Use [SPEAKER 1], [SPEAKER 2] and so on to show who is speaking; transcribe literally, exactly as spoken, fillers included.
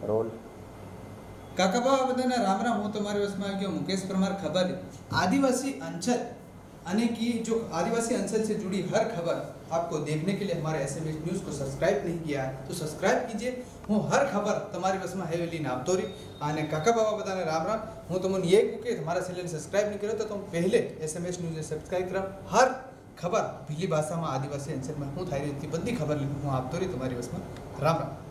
[SPEAKER 1] Role
[SPEAKER 2] काका बाबा बधाने राम राम। हूँ तमारी वसમાં આવી ગયો मुकेश परमार। खबर आदिवासी अंचल यानी कि जो आदिवासी अंचल से जुड़ी हर खबर आपको देखने के लिए हमारे एसएमएस न्यूज़ को सब्सक्राइब नहीं किया है तो सब्सक्राइब कीजिए। हूँ हर खबर तमारी वसમાં हेवेली नापतोरी आने काका बाबा बधाने राम राम। हूँ तुमने ये कहूँ कि हमारा चैनल सब्सक्राइब नहीं करो तो तुम पहले एसएमएस न्यूज़ सब्सक्राइब करो। हर खबर भीली भाषा में आदिवासी अंचल में हूँ थाई बधी खबर हूँ आपतोरी तमारी वसમાં राम राम।